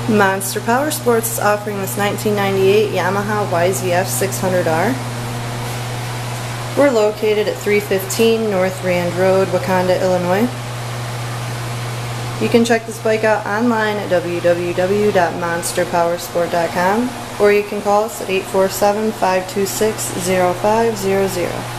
Monster Powersports is offering this 1998 Yamaha YZF 600R. We're located at 315 North Rand Road, Wauconda, Illinois. You can check this bike out online at www.monsterpowersport.com, or you can call us at 847-526-0500.